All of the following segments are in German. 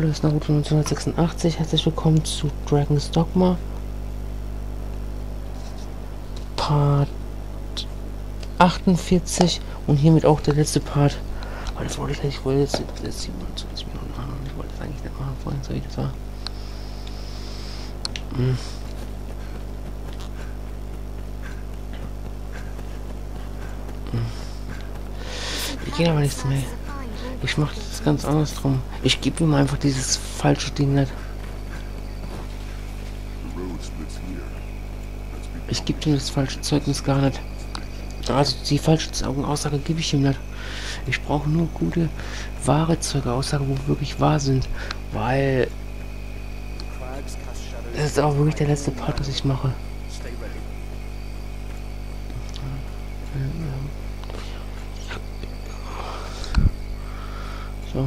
Hallo, ist Naruto 1986. Herzlich willkommen zu Dragon's Dogma. Part 48 und hiermit auch der letzte Part. Weil das wollte ich nicht, ich wollte jetzt 27 Minuten machen und ich wollte das eigentlich nicht machen vorhin, so wie das war. Ich gehe aber nichts mehr. Ich mache das ganz anders drum. Ich gebe ihm einfach dieses falsche Ding nicht. Ich gebe ihm das falsche Zeugnis gar nicht. Also die falsche Aussage gebe ich ihm nicht. Ich brauche nur gute, wahre Zeuge-Aussagen, wo wirklich wahr sind. Weil das ist auch wirklich der letzte Part, das ich mache. So.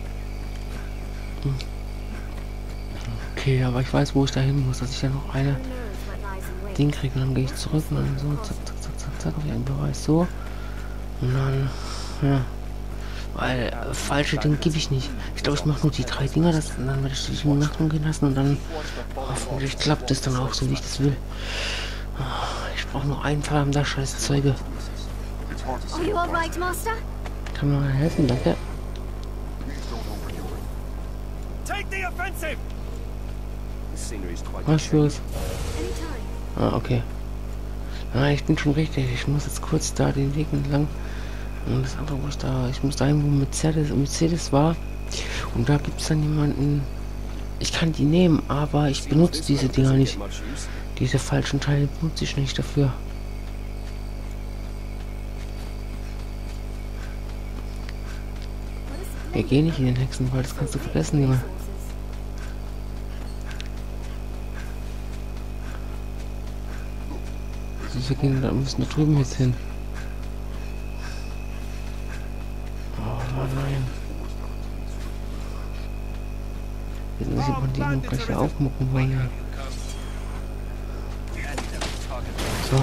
Okay, aber ich weiß, wo ich da hin muss, dass ich ja noch eine Ding kriege. Und dann gehe ich zurück und dann so zack, zack, zack, zack, zack auf einen Bereich so. Und dann, ja. Weil falsche Dinge gebe ich nicht. Ich glaube, ich mache nur die 3 Dinger, und dann werde ich die in die Nacht umgehen lassen und dann hoffentlich klappt das dann auch so, wie ich das will. Ich brauche nur einen verdammter scheiß Zeuge. Kann mir mal helfen, danke. Was los? Ah, okay. Ah, ich bin schon richtig. Ich muss jetzt kurz da den Weg entlang. Und das andere muss da. Ich muss dahin, wo Mercedes war. Und da gibt es dann jemanden. Ich kann die nehmen, aber ich benutze diese Dinger nicht. Diese falschen Teile benutze ich nicht dafür. Wir gehen nicht in den Hexenwald, das kannst du vergessen, Junge. Wir gehen, da müssen wir drüben jetzt hin. Oh nein. Jetzt muss ich mal die noch gleich hier aufmucken wollen. So.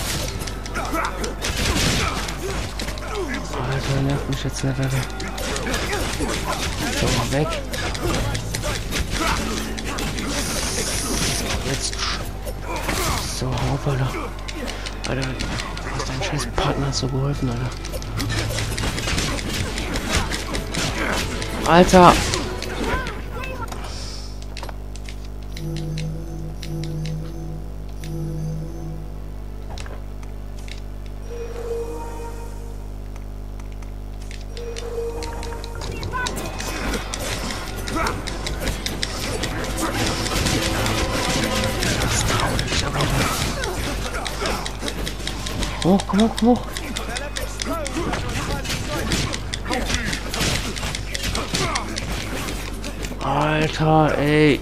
Alter, nervt mich jetzt nicht, Alter. So, weg. Jetzt. So, hoppala. Alter, hast dein scheiß Partner so geholfen, Alter. Alter! Das traurig, aber... Hoch, komm hoch, komm hoch. Alter, ey.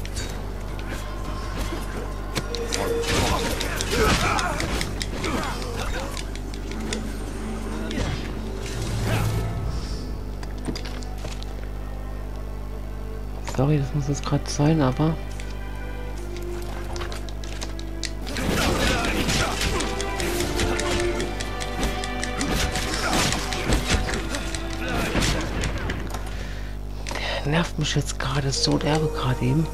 Sorry, das muss jetzt gerade sein, aber... nervt mich jetzt gerade so derbe gerade eben.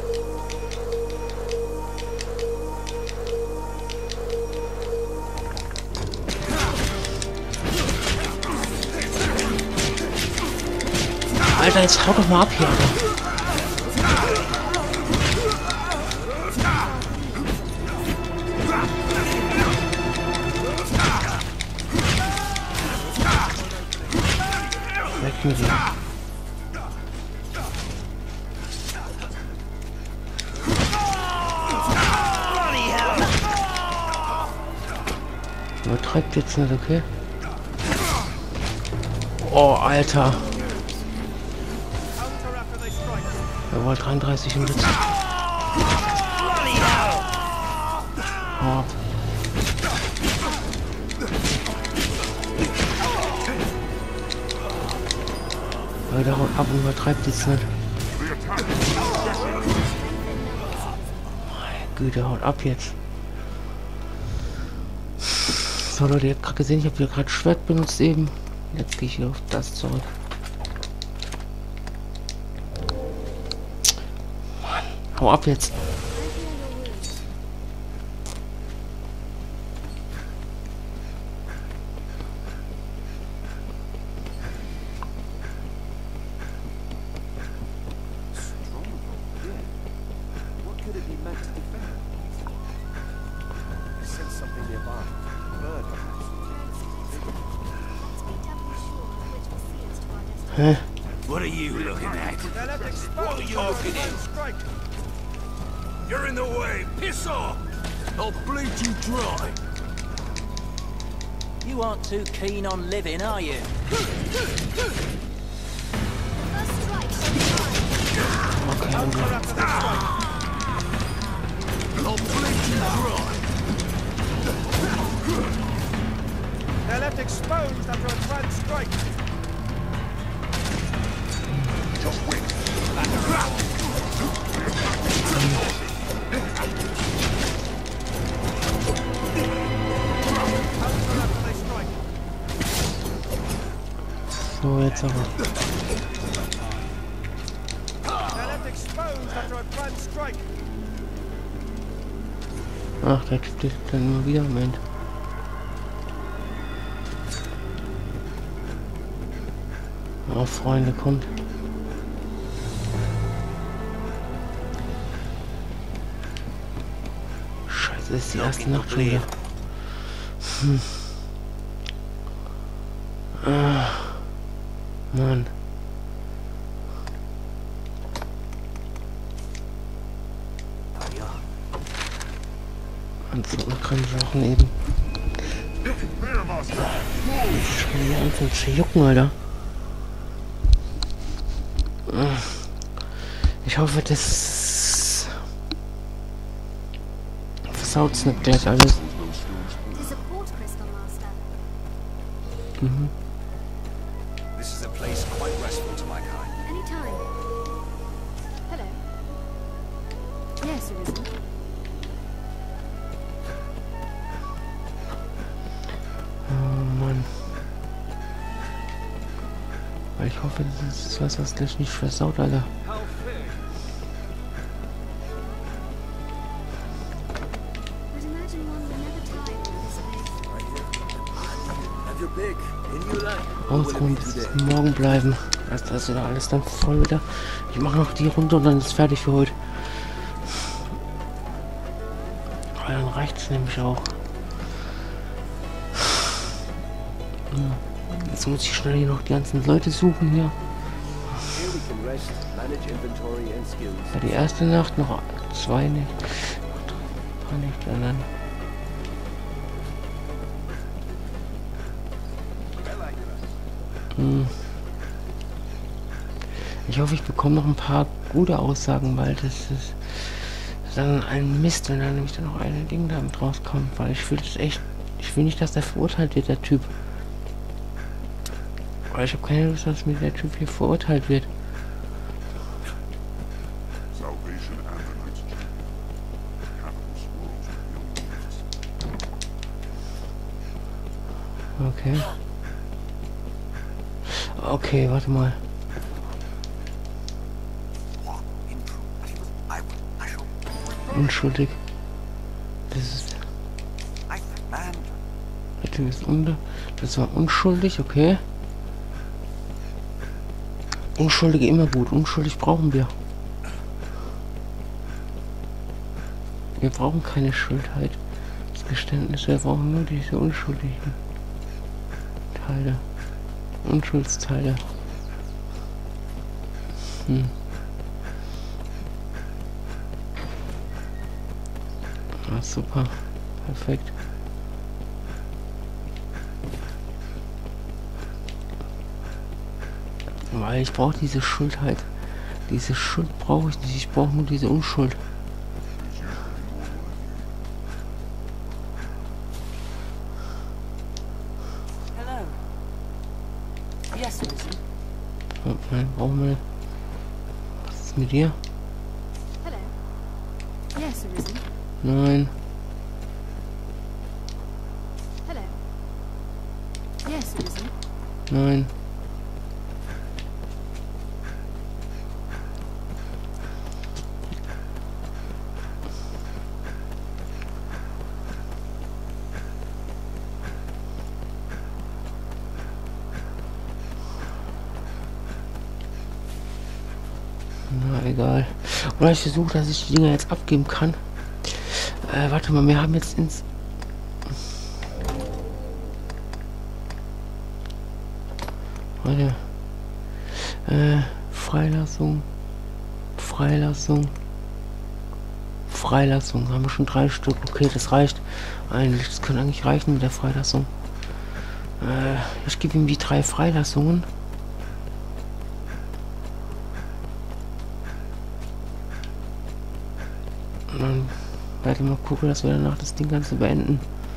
Alter, jetzt hau doch mal ab hier, Alter. Weg mit dir. Übertreibt jetzt nicht, okay? Oh, Alter. Er war 33 im Blitz. Oh. Alter, haut ab und übertreibt jetzt nicht. Meine Güte, haut ab jetzt. So Leute, ihr habt gerade gesehen, ich habe wieder gerade Schwert benutzt eben. Jetzt gehe ich wieder auf das zurück. Hau ab jetzt. Hä? What are you looking at? What are you looking at? You're in the way. Piss off. I'll bleed you dry. You aren't too keen on living, are you? Okay, I'll bleed you dry. They're left exposed after a bad strike. Just wait. so jetzt aber. They're left exposed after a bad strike. Ach, der Typ steht dann immer wieder. Moment. Oh, Freunde, kommt. Scheiße, ist die erste Nacht schon wieder. Ah, Mann. Und so kann ich auch neben. Ich kann hier anfangen zu jucken, Alter. Ich hoffe, das versaut's nicht gleich alles. Mhm. This is a place quite restful to my kind. Anytime. Hello. Yes, Arisen. Oh Mann. Ich hoffe, das ist was, was gleich nicht versaut, Alter. I'd imagine one would never tire of this place. Have your pick. In you like. Ausruhen bis morgen bleiben. Also das ist wieder alles dann voll wieder. Ich mache noch die Runde und dann ist fertig für heute. Aber dann reicht es nämlich auch. Jetzt muss ich schnell hier noch die ganzen Leute suchen hier. Ja, die erste Nacht, noch 2 Nächte. Noch 3 Nächte und dann. Ich hoffe, ich bekomme noch ein paar gute Aussagen, weil das ist dann ein Mist, wenn da nämlich dann noch ein Ding damit rauskommt, weil ich will das echt, ich will nicht, dass der verurteilt wird, der Typ. Weil ich habe keine Lust, dass mir der Typ hier verurteilt wird. Okay. Okay, warte mal. Unschuldig. Das ist. Das war unschuldig, okay. Unschuldige immer gut. Unschuldig brauchen wir. Wir brauchen keine Schildheit. Das Geständnis, wir brauchen nur diese unschuldigen Teile. Unschuldsteile. Ah, super. Perfekt. Weil ich brauche diese Schuldheit. Diese Schuld brauche ich nicht. Ich brauche nur diese Unschuld. Hello. Yes, Arisen. Oh, nein, brauchen wir. Was ist mit dir? Hello. Yes, Arisen. Nein. Hello. Yes, Arisen. Nein. Na egal. Oder ich versuche, dass ich die Dinger jetzt abgeben kann. Warte mal, wir haben jetzt ins... Warte. Freilassung. Freilassung. Freilassung. Haben wir schon 3 Stück. Okay, das reicht. Eigentlich, das kann eigentlich reichen mit der Freilassung. Ich gebe ihm die 3 Freilassungen. Und dann werde ich mal gucken, dass wir danach das Ding Ganze beenden.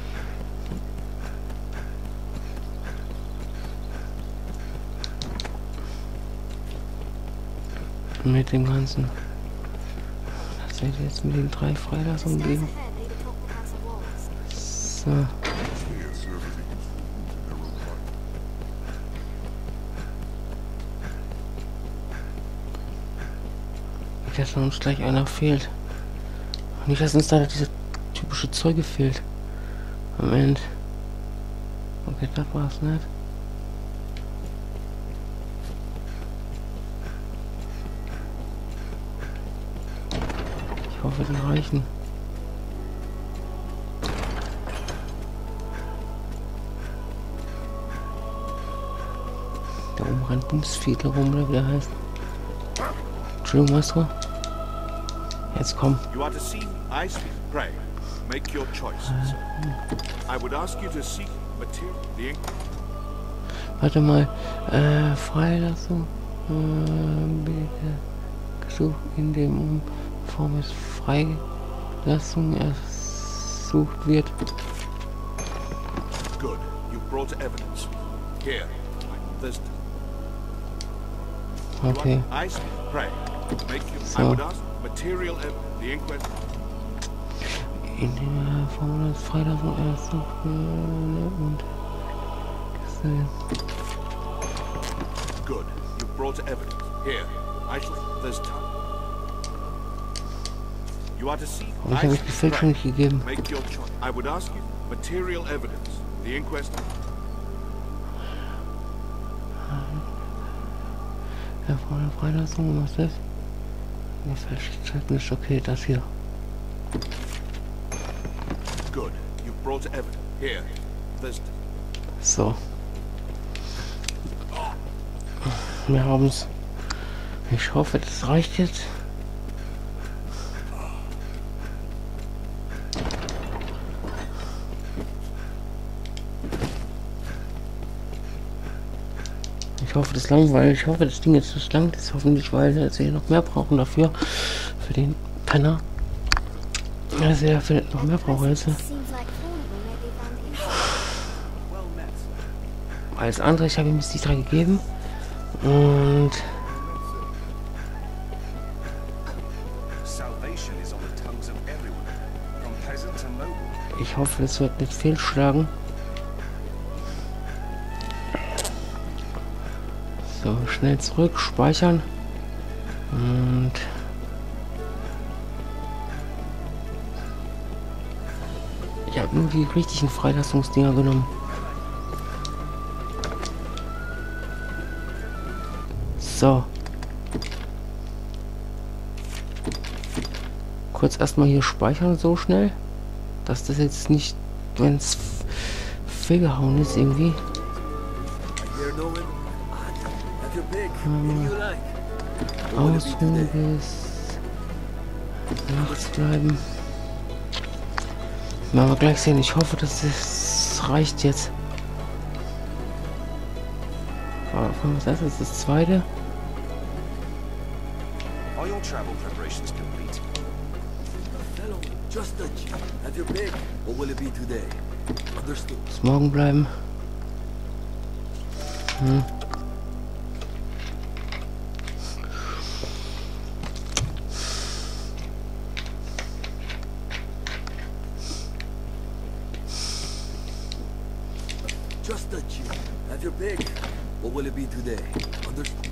Mit dem Ganzen. Das werde ich jetzt mit den 3 Freilassungen geben. So. Nicht, dass uns gleich einer fehlt. Nicht, dass uns da diese typische Zeuge fehlt. Moment. Okay, das war's nicht. Ich hoffe, die reichen. Da oben rennt Bumsfiedler rum, oder wie der heißt. Entschuldigung, Maestro. Jetzt komm. You are to seek, I speak, pray. Make your choice. I would ask you to seek material. Warte mal. Freilassung. Bitte. Gesucht in dem Form ist Freilassung ersucht wird. Good. You brought evidence. Here. There's. Okay. I speak, pray. Make you. So. I would ask material evidence. The inquest. In der Form ist Freilassung ersucht und Good. You brought evidence. Here. There's time. You are to seek. Aber ich habe das Gefällt schon nicht gegeben. Make your choice. I would ask you material evidence. The inquest. Ja, vor der Freilassung, was ist das? Das falsche nicht okay, das hier. Good. You brought evidence. Here. There's. So. Wir haben's. Ich hoffe, das reicht jetzt. Ich hoffe, das langt, weil ich hoffe, das Ding jetzt nicht langt ist. Hoffentlich, weil sie noch mehr brauchen dafür. Für den Penner. Ja, sie dafür noch mehr brauchen jetzt. Als andere, ich habe ihm jetzt die 3 gegeben. Und ich hoffe, es wird nicht fehlschlagen. So, schnell zurück, speichern. Und ich habe nur die richtigen Freilassungsdinger genommen. So. Kurz erstmal hier speichern, so schnell. Dass das jetzt nicht, wenn es fehlgehauen ist irgendwie. Ausruhen bis nachts bleiben. Mal wir gleich sehen. Ich hoffe, dass es reicht jetzt. Was heißt das? Das zweite. Are your travel preparations complete? Fellow, just a check. Have your bag, or will it be today? Understood. Bis morgen bleiben. Just a check. Have your bag, or will it be today? Understood.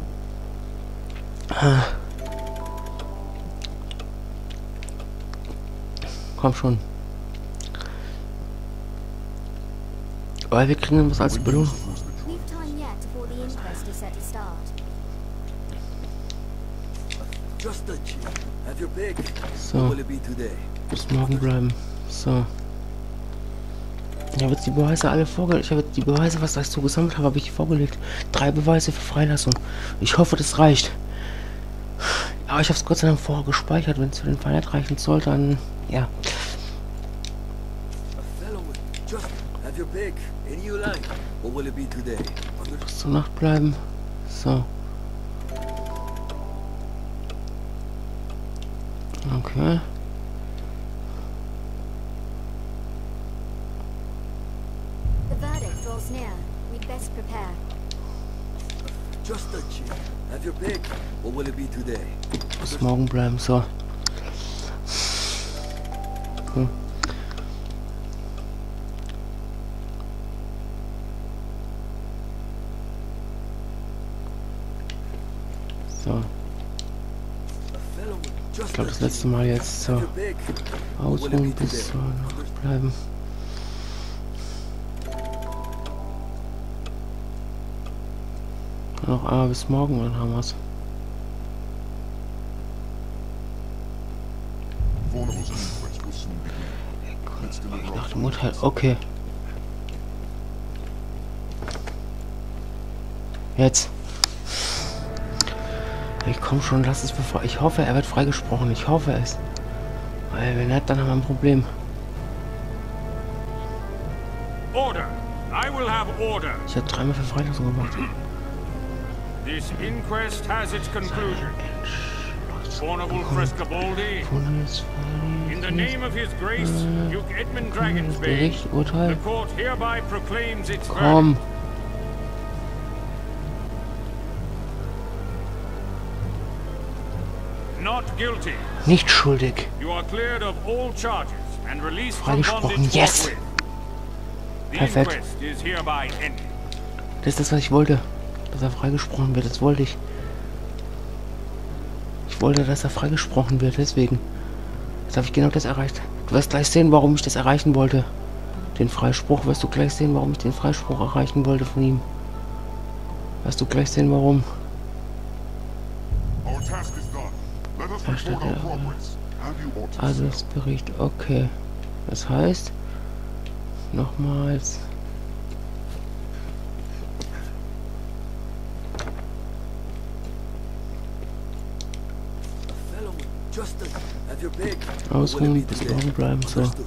Komm schon. Weil wir kriegen was als Belohnung. We've time yet before the inquest is set to start. Just a chip. Have your pick. So, What will it be today? bis morgen bleiben. So. Ich habe jetzt die Beweise alle vorgelegt. Ich habe jetzt die Beweise, was ich so gesammelt habe, habe ich vorgelegt. 3 Beweise für Freilassung. Ich hoffe, das reicht. Aber ich habe es Gott sei Dank vorher gespeichert. Wenn es für den Fall nicht reichen soll, dann ja. A fellow with just have your pick. Any you like. What will it be today? Bis zur Nacht bleiben. So. Okay. The verdict draws near. We'd best prepare. Just a chip. Have your pick. What will it be today? Bis morgen bleiben. So. Hm. So. Ich glaube, das letzte Mal jetzt so ausruhen bis zur Nacht bleiben. Noch bis morgen, dann haben wir's. Nach dem Urteil, okay. Jetzt. Ich komm schon, lass es bevor. Ich hoffe, er wird freigesprochen. Ich hoffe es. Weil wenn nicht, dann haben wir ein Problem. Order. I will have order. Ich habe 3-mal für Freilassung gemacht. This inquest has its conclusion. Honorable Frescobaldi, in the name of His Grace, Duke Edmund Dragonsbane, Gericht, Urteil. the court hereby proclaims its Komm. verdict. Not guilty. Nicht schuldig. You are cleared of all charges and released from Freigesprochen. bondage Yes. forthwith. The Perfekt. inquest is hereby ended. Das ist das, was ich wollte. Dass er freigesprochen wird. Das wollte ich. Ich wollte, dass er freigesprochen wird. Deswegen. Jetzt habe ich genau das erreicht. Du wirst gleich sehen, warum ich das erreichen wollte. Den Freispruch. Wirst du gleich sehen, warum ich den Freispruch erreichen wollte von ihm. Wirst du gleich sehen, warum. Also das Bericht. Okay. Das heißt. Nochmals. Ausruhen, bis morgen bleiben. So. Du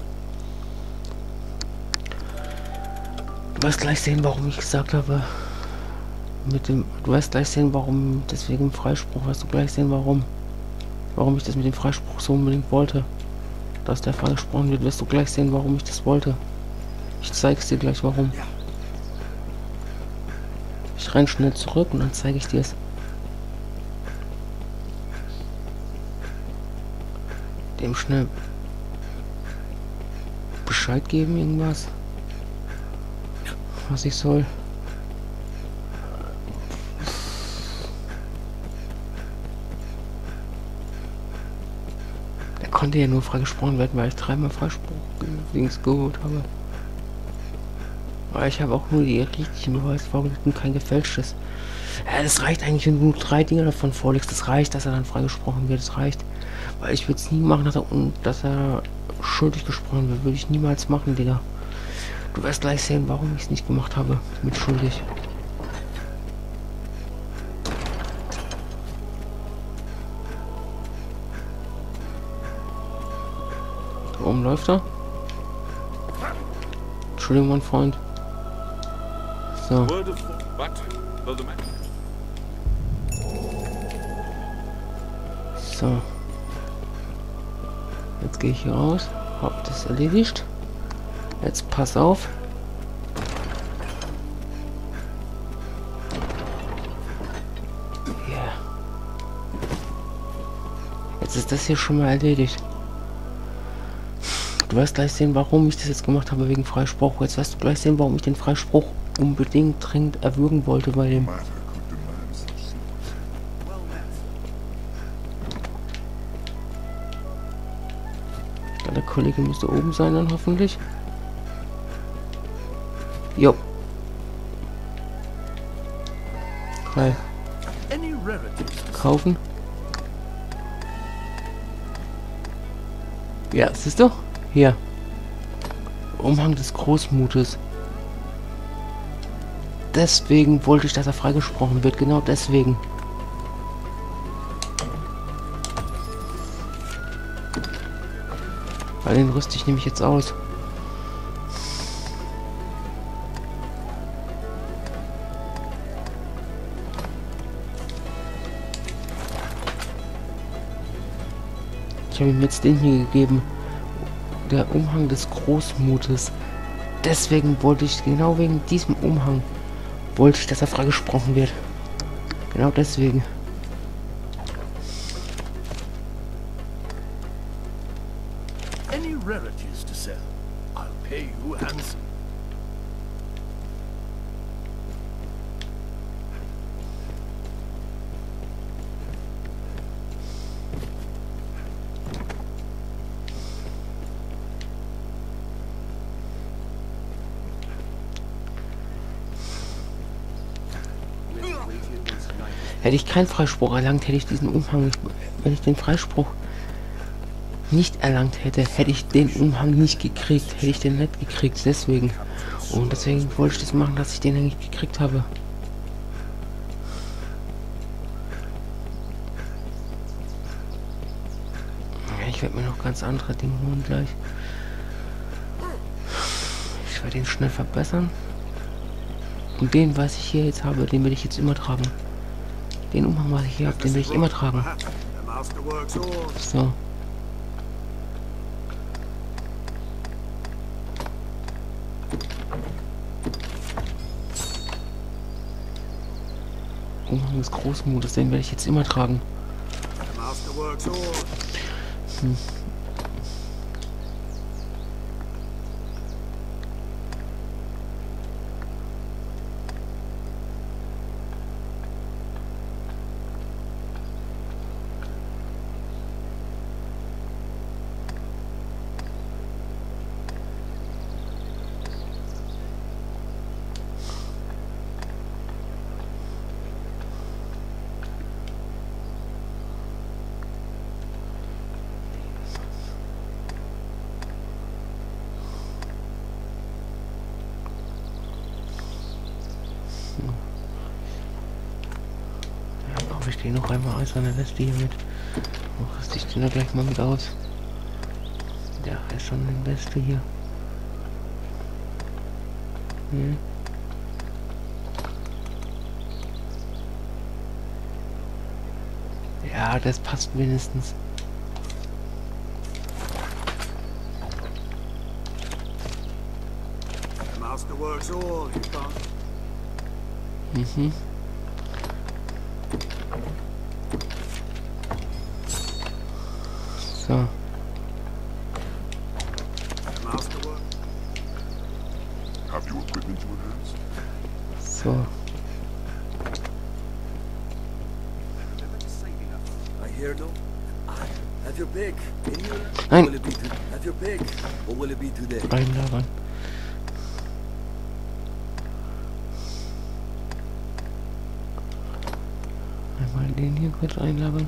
wirst gleich sehen, warum ich gesagt habe. Du wirst gleich sehen, warum. Deswegen Freispruch. Wirst du gleich sehen, warum. Warum ich das mit dem Freispruch so unbedingt wollte. Dass der freigesprochen wird, wirst du gleich sehen, warum ich das wollte. Ich zeige es dir gleich, warum. Ich renn schnell zurück und dann zeige ich dir es. Dem schnell Bescheid geben, irgendwas. Was ich soll. Der konnte ja nur freigesprochen werden, weil ich 3-mal Freispruch geholt habe. Aber ich habe auch nur die richtigen Beweise vorgelegt und kein gefälschtes. Ja, das reicht eigentlich, wenn du nur 3 Dinge davon vorlegst. Das reicht, dass er dann freigesprochen wird. Das reicht. Weil ich würde es nie machen, dass er schuldig gesprochen wird. Würde ich niemals machen, Digga. Du wirst gleich sehen, warum ich es nicht gemacht habe. Mit schuldig. Da oben läuft er. Entschuldigung, mein Freund. So. So. Jetzt gehe ich hier raus. Hab das erledigt. Jetzt pass auf. Yeah. Jetzt ist das hier schon mal erledigt. Du wirst gleich sehen, warum ich das jetzt gemacht habe wegen Freispruch. Jetzt wirst du gleich sehen, warum ich den Freispruch unbedingt dringend erwürgen wollte bei dem. Ja, der Kollege müsste oben sein dann hoffentlich. Jo. Geil. Kaufen. Ja, siehst du? Hier. Umhang des Großmutes. Deswegen wollte ich, dass er freigesprochen wird. Genau deswegen. Weil den rüste ich nämlich jetzt aus. Ich habe ihm jetzt den hier gegeben. Der Umhang des Großmutes. Deswegen wollte ich, genau wegen diesem Umhang, wollte ich, dass er freigesprochen wird. Genau deswegen. Any rarities to sell? I'll pay you handsome. Hätte ich keinen Freispruch erlangt, hätte ich diesen Umhang nicht, wenn ich den Freispruch nicht erlangt hätte, hätte ich den Umhang nicht gekriegt, hätte ich den nicht gekriegt, deswegen. Und deswegen wollte ich das machen, dass ich den nicht gekriegt habe. Ja, ich werde mir noch ganz andere Dinge holen gleich. Ich werde den schnell verbessern. Und den, was ich hier jetzt habe, den werde ich jetzt immer tragen. Den Umhang, was ich hier habe, den will ich immer tragen. So. Umhang des Großmutes, den werde ich jetzt immer tragen. Hm. Ich stehe noch einmal als eine Weste hier mit. Rüste ich den da gleich mal mit aus. Ja, ist schon eine Weste hier. Hm. Ja, das passt wenigstens. Mhm. So. So. I hear no. Have your pick. Nein. Will it be have your pick. What will it be today? Reinlagern. Einmal den hier kurz einlagern.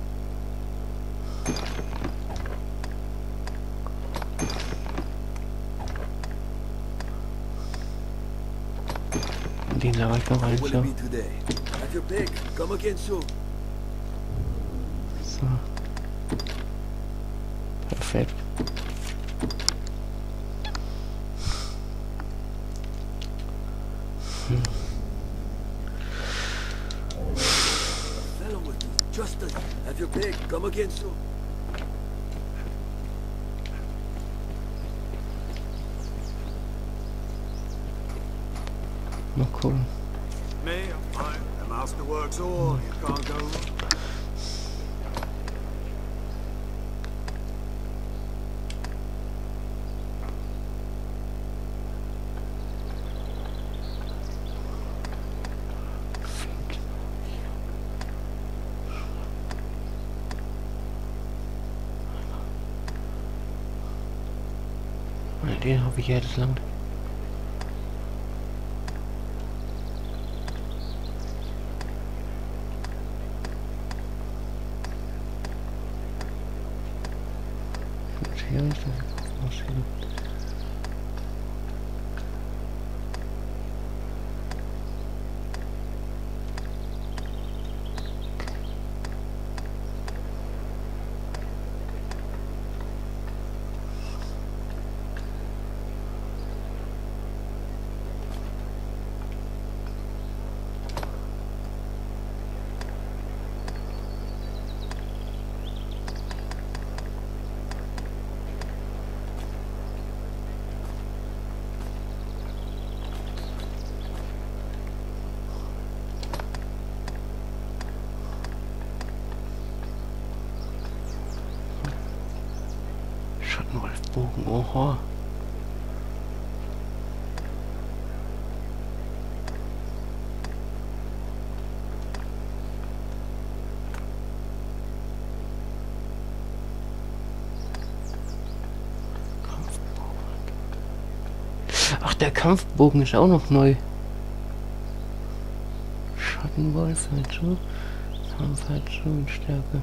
Den lager ich noch rein. What will it be today? Have your pick. Come again soon. So. Perfekt. Fellow with you. Justin, have your pick. Come again soon. Mal gucken. Me, I'm fine. The master works all. You can't go wrong. Den habe ich ja das lang. hier ist eine Kampfmaschine. Schattenwolfbogen, oha. Ach, der Kampfbogen ist auch noch neu. Schattenwolf, Handschuh, Kampfhandschuh und Stärke.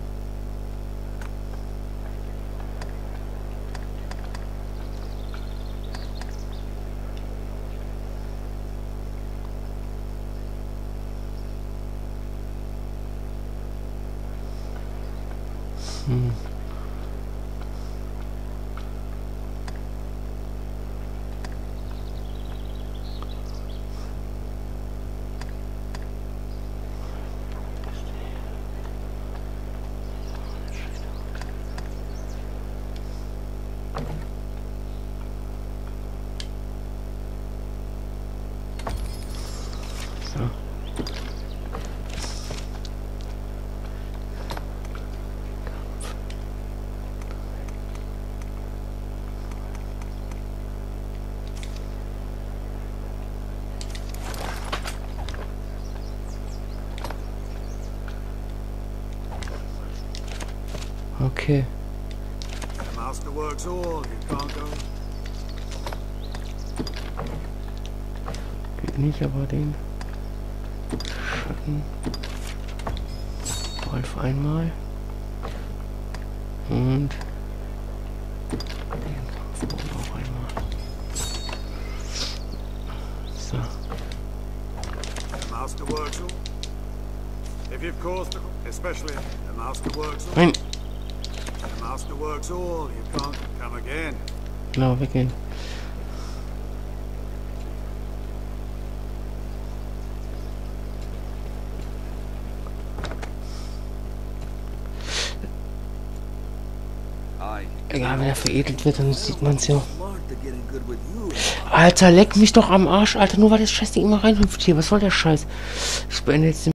So. Okay. The master works all, you can't go. Geht nicht, aber den Schatten Wolf einmal und den Kampfbogen auch einmal. So. The master works all. If you've caused, especially the master works all. Nein, The master works all, you can't come again. genau, weggehen. Egal, wenn er veredelt wird, dann sieht man es ja. Alter, leck mich doch am Arsch, Alter, nur weil das Scheißding immer reinhüpft hier. Was soll der Scheiß? Ich beende jetzt den